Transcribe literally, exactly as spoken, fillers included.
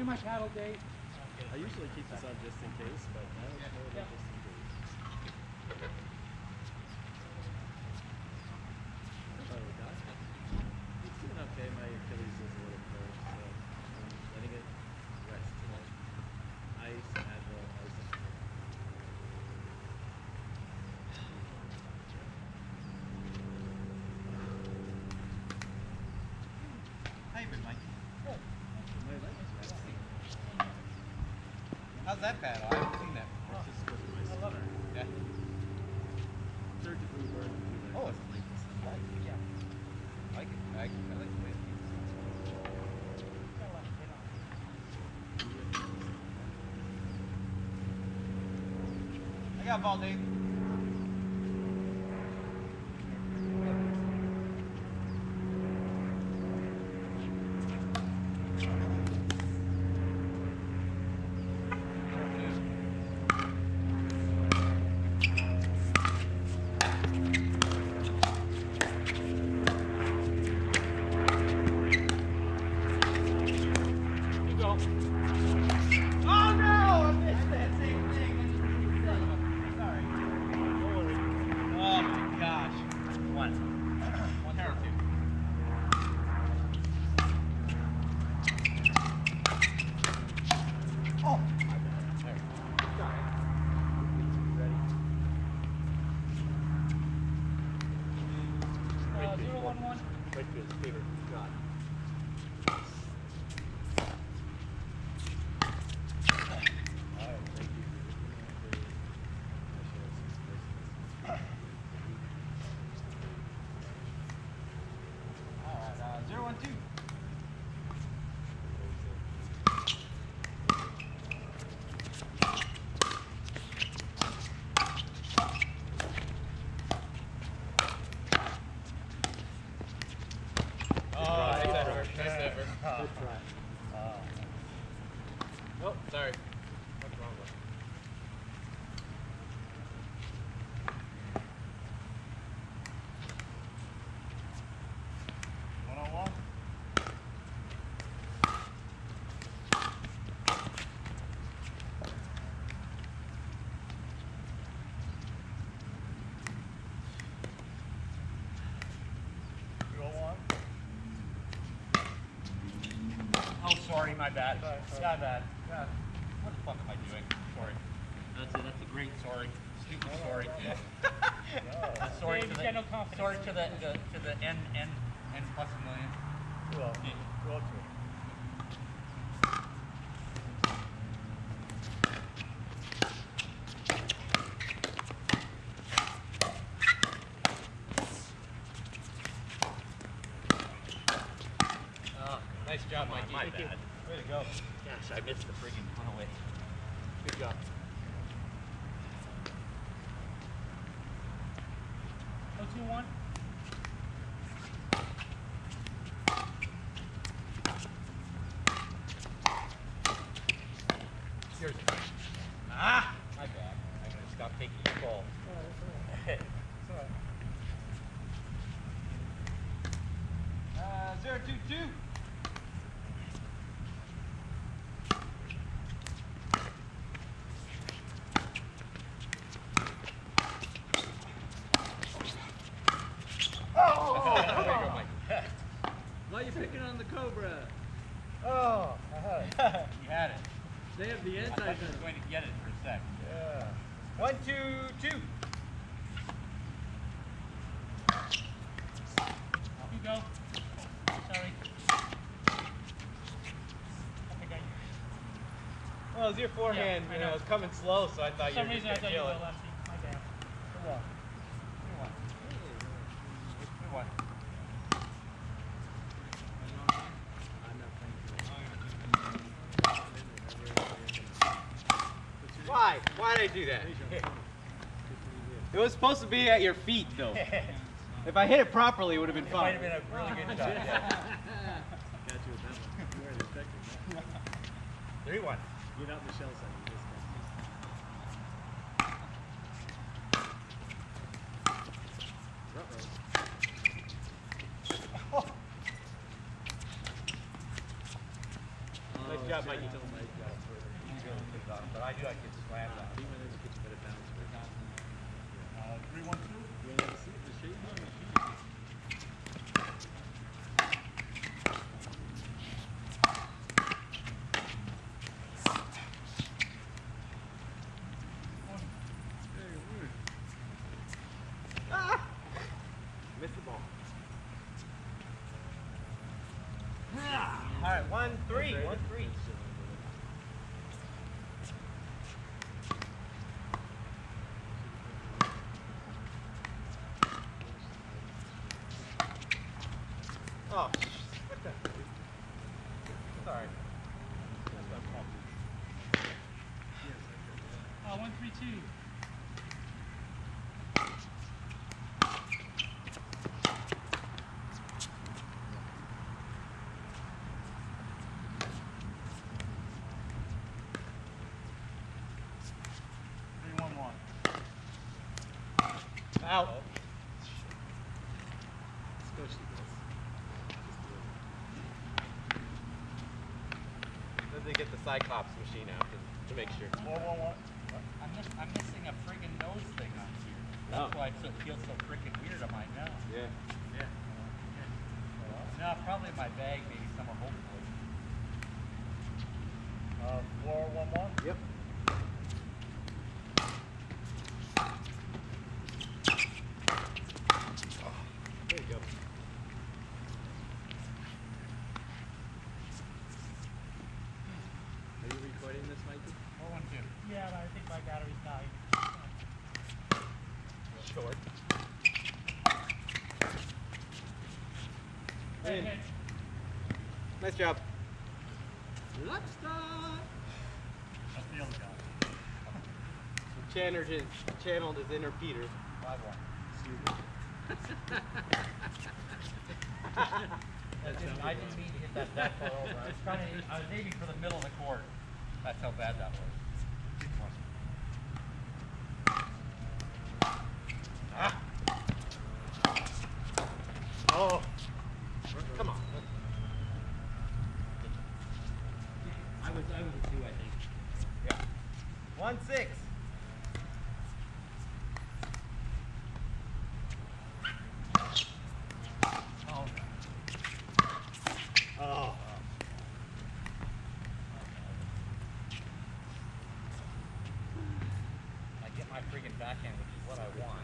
do my paddle date. I usually keep this on just in case, but now it's more than just in case. It's doing okay. My Achilles is a little cold, so I'm letting it rest tonight. Ice, Advil, ice and cold. How you been, Mike? Good. My leg is resting. How's that paddle? I haven't seen that before. It's just with my I love sweater. it. Yeah. Surgically burned a few legs. Oh, it's like this. Yeah. I like it. I, I like the way it feels. Gotta let it get on. I got a ball, Dave. Wakefield's favorite shot. Good try. Uh, oh, sorry. What's wrong with it? One on one. Two on one. Oh, sorry, my bad. Sorry, sorry. My bad. God, what the fuck am I doing? Sorry. That's a, that's a great sorry. Stupid no, sorry. No, no. uh, sorry Dave, to the, no sorry to the, the to the N N N plus a million. Who else? Yeah. Who else? Nice job, Mikey. My Thank bad. You. Way to go. Gosh, I missed the friggin' runaway. Good job. Oh, two one. Here's it. Ah! My bad. I'm going to stop taking the ball. Oh, that's all right. Uh, zero two two. Why are you picking on the Cobra? Oh, uh-huh. You had it. They have the I thought you anti-venom. were going to get it for a sec. Yeah. One, two, two. Off you go. Sorry. I think I. Well, it was your forehand. Yeah, I you know, know. it was coming slow, so I thought For some you were reason I just thought going to you kill were it. lefty. My bad. Good one. Good one. Good one. Why? Why did I do that? It was supposed to be at your feet, though. If I hit it properly, it would have been fine. It might have been a really good shot. Yeah. Got you with that one. You weren't expecting that. three one. You're not Michelle side. You just got job, Mikey. Until Mike got further. You go to the bottom, but I knew I could slam that. He went in to get better bounce. Uh, three, one, two. You want to see the shape on the sheet? Ah! Missed the ball. All right, one, three, one, three. Oh, what the? Sorry. Uh, one, three, two. Three, one, one. Out. Especially this. Then they get the Cyclops machine out to make sure. Four, one, one. I'm, miss, I'm missing a friggin' nose thing on here. Oh. That's why it so, feels so friggin' weird on my nose. Yeah. Yeah. No, probably in my bag, maybe somewhere, hopefully. Uh, four, one, one. Yep. There you go. Are you recording this, Mikey? Four, one, two. Yeah, but I think my battery's dying. Short. Hey, In. hey. Nice job. Let's start. That's the other guy. Channeled his, channeled his inner Peter. Five, one. Excuse me. I didn't, I didn't mean to hit that that far over. I was trying to, I was aiming for the middle of the court. That's how bad that was. Ah. Oh. Come on. I was, I was a two, I think. Yeah. One, six. Oh. Oh. I get my freaking backhand, which is what I want.